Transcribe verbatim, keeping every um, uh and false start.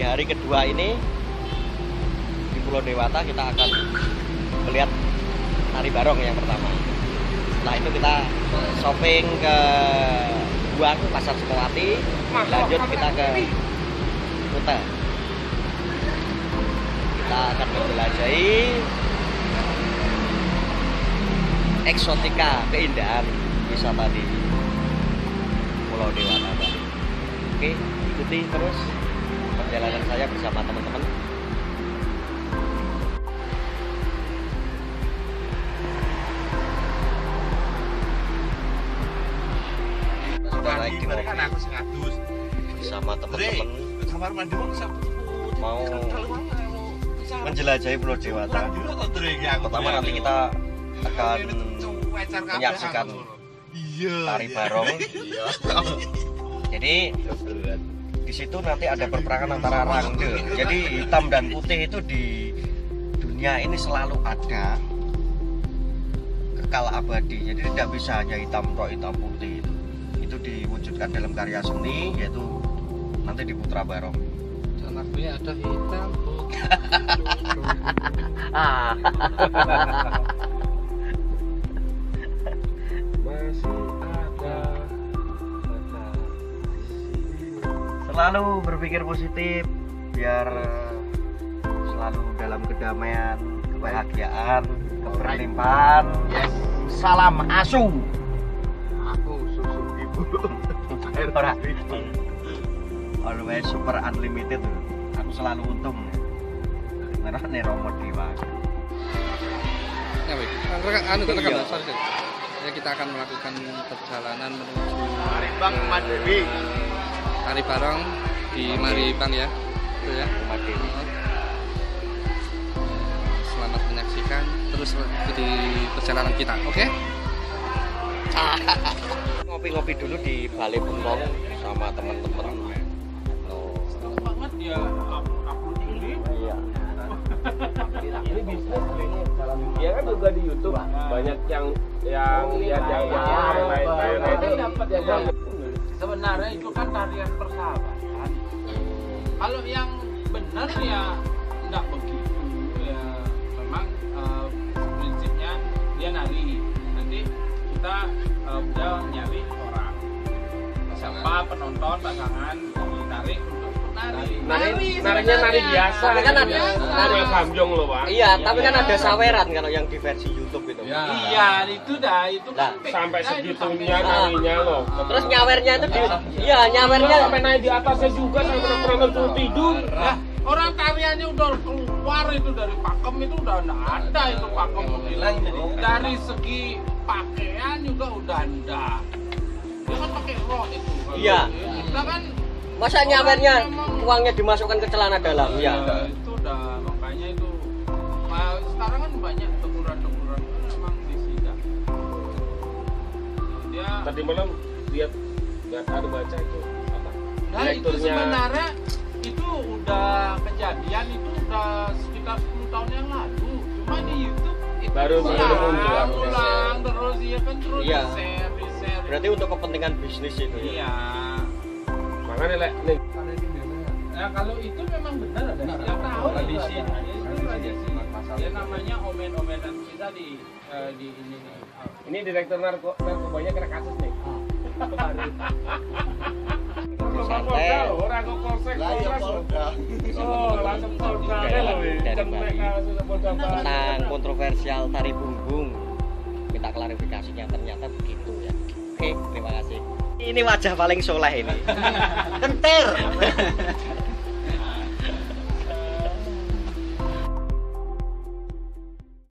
hari kedua ini di Pulau Dewata kita akan melihat tari barong yang pertama. Setelah itu kita shopping ke Buang, Pasar Sukowati, lanjut kita ke Kuta. Kita akan menjelajahi eksotika, keindahan wisata di Pulau Dewata, Bali. Oke, ikuti terus perjalanan saya bersama teman-teman. Sudah naik di mobil bersama teman-teman mau menjelajahi Pulau Dewata. Pertama nanti kita akan menyaksikan tari barong. Jadi di situ nanti ada perperangan antara rangde. Jadi hitam dan putih itu di dunia ini selalu ada, kekal abadi. Jadi tidak bisa hanya hitam atau hitam putih itu. Itu diwujudkan dalam karya seni, yaitu nanti di Putra Barong. Dan lagunya ada hitam putih. Ah. Selalu berpikir positif biar selalu dalam kedamaian, kebahagiaan, keberlimpahan. Yes. Salam asu. Aku susu ibu. Ora. Always super unlimited. Aku selalu untung. Karena nih Romo Dewa. Ya baik. Anu kita kan sorry. Ya kita akan melakukan perjalanan menuju Maribang Madewi. Tari barong di Maribang ya, itu ya. Selamat menyaksikan terus ikuti perjalanan kita, oke? Okay? Ngopi-ngopi dulu di Balai Bengkong sama teman-teman. Oh. Banget ya, upload ini. Iya. Ini bisnis ini jalan. Dia kan juga di YouTube banyak yang yang lihat yang lain-lain itu dapat yang sebenarnya itu kan tarian persahabatan. Kalau yang benar ya enggak begitu ya, memang uh, prinsipnya dia nari, nanti kita uh, udah nyari orang siapa penonton pasangan ditarik untuk nari. Nari, narinya nari biasa. Tapi kan ada nari gamjong loh, Pak. Iya, tapi kan ada saweran kalau yang di versi YouTube itu. Ya. Iya, itu dah, itu kan nah, sampai segitunya narinya loh. Terus nyawernya itu di iya, nyawernya sampai naik di atasnya juga sampai pernah turun tidur. Nah, orang tariannya udah keluar itu dari pakem itu udah enggak ada itu pakem hilang. Dari segi pakaian juga udah enggak. Dia kan pakai rok itu. Iya. Kita kan masa nyawernya uangnya dimasukkan ke celana dalam ya. Ya itu udah makanya itu. Nah, sekarang kan banyak teguran-teguran memang disidak. Dia tadi malam lihat lihat ada baca itu apa? Nah itu sebenarnya itu udah kejadian itu udah sekitar sepuluh tahun yang lalu. Cuma di YouTube itu baru baru ulang, ulang terus ya kan terus iya. di share, di share. Berarti untuk kepentingan bisnis itu ya. Iya. Makanya lek nih. Nah kalau itu memang benar ada setiap tahun tradisi. Itu tradisi. Ya namanya omen-omenan kita di uh, di ini nih. Ini direktur narko narkobanya kena kasus nih. Santai. Orang kok polsek polres. Oh, langsung polda tentang kontroversial tari punggung. Minta klarifikasinya ternyata begitu ya. Oke, terima kasih. Ini wajah paling soleh ini. Kentir.